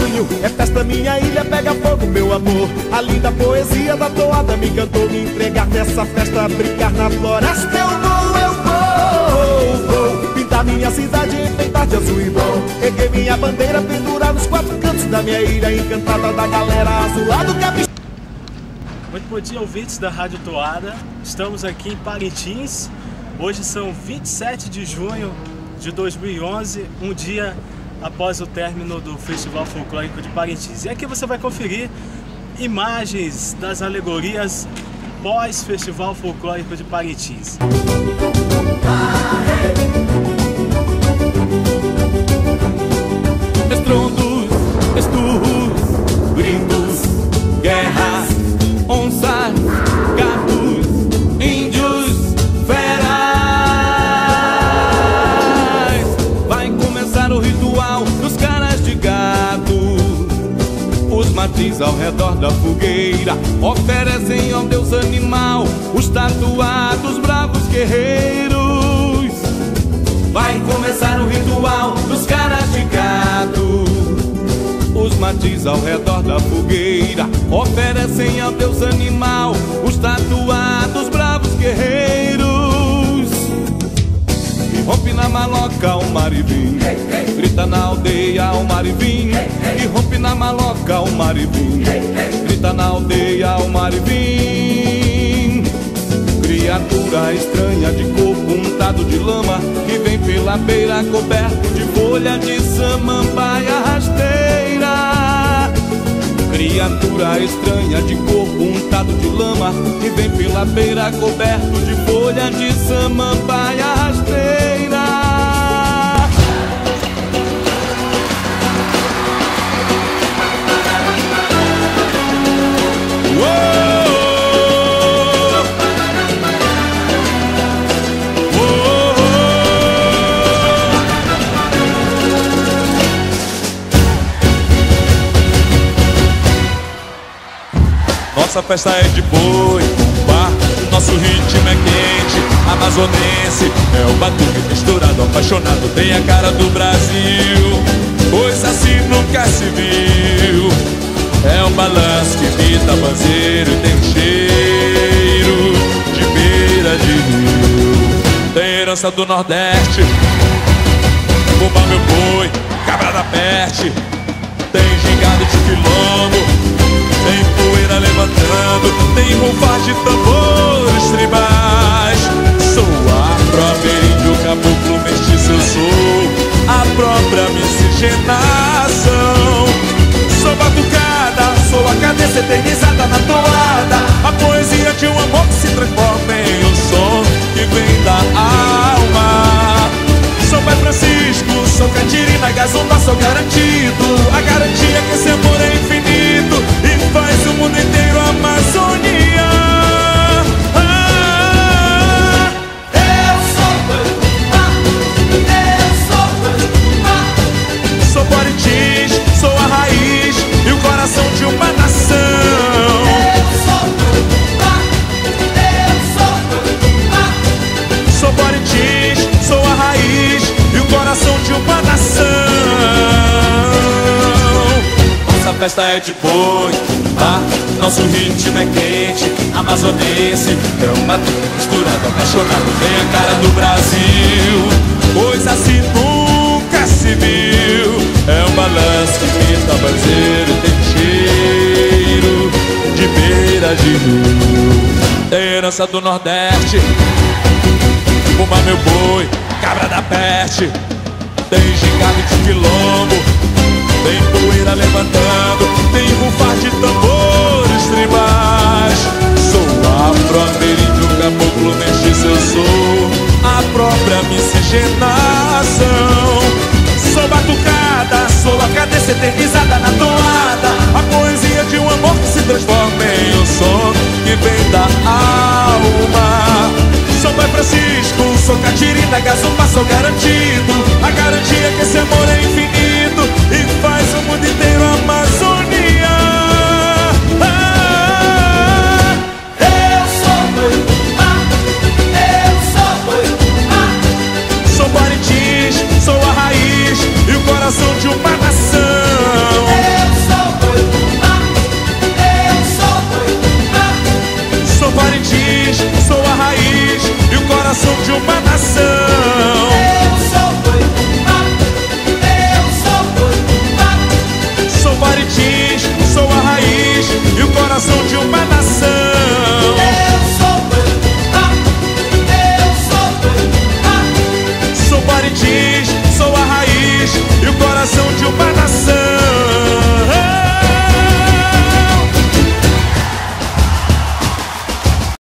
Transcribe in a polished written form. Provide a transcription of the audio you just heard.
junho é festa, minha ilha pega fogo, meu amor. A linda poesia da toada me encantou. Me entregar nessa festa, brincar na floresta. Eu vou pintar minha cidade, enfeitar de azul e bom. Erguer minha bandeira, pendurar nos quatro cantos da minha ilha, encantada da galera azulada que é. Muito bom dia, ouvintes da Rádio Toada. Estamos aqui em Parintins. Hoje são 27 de junho de 2011, um dia após o término do Festival Folclórico de Parintins. E aqui você vai conferir imagens das alegorias pós-Festival Folclórico de Parintins. Estrondos, esturros, gritos, guerras, onças, gatos, índios, feras. Vai começar o ritual dos caras de gado. Os matins ao redor da fogueira oferecem ao deus animal os tatuados bravos guerreiros. Vai começar o ritual dos caras de gado. Os matins ao redor da fogueira oferecem ao deus animal os tatuados bravos guerreiros. E rompe na maloca o marivim, grita na aldeia o marivim. E rompe na maloca o marivim, grita na aldeia o marivim. Criatura estranha de corpo untado de lama, que vem pela beira coberto de folha de samambaia rasteira. Criatura estranha de corpo untado de lama, que vem pela beira coberto de folha de samambaia rasteira. Nossa festa é de boi, bumbá, nosso ritmo é quente, amazonense. É o batuque misturado, apaixonado, tem a cara do Brasil. Coisa assim nunca se viu. É um balanço que imita banzeiro e tem um cheiro de beira de rio. Tem herança do Nordeste, bumbá meu boi, cabra da peste. Tem gingado de quilombo, tem poeira levantando, tem rufar de tambores tribais. Sou afro-ameríndio, caboclo, mestiço, eu sou a própria miscigenação. Sou batucada, sou a cadência eternizada na toada, a poesia de um amor que se transforma em um som que vem da alma. Sou Pai Francisco, sou Catirina, Gazumba, sou garantido. A garantia que esse amor é infinito e faz o mundo inteiro Amazônia. Sou Parintins, sou a raiz e o coração de uma nação. Sou Parintins, sou a raiz e o coração de uma nação. Nossa festa é de boi, tá? Nosso ritmo é quente, amazonense. É um batuque misturado, apaixonado, tem a cara do Brasil. Coisa assim nunca se viu. É um balanço que pinta banzeiro, tem cheiro de beira de rio. Tem herança do Nordeste, bumbá meu boi, cabra da peste. Tem gingado de quilombo, tem poeira levantando, tem rufar de tambores tribais. Sou afro-ameríndio, caboclo, mestiço, eu sou a própria miscigenação. Sou batucada, sou a cadência eternizada na toada, a poesia de um amor que se transforma em um som que vem da alma. Sou Pai Francisco, sou Catirina, Gazumba, sou garantido.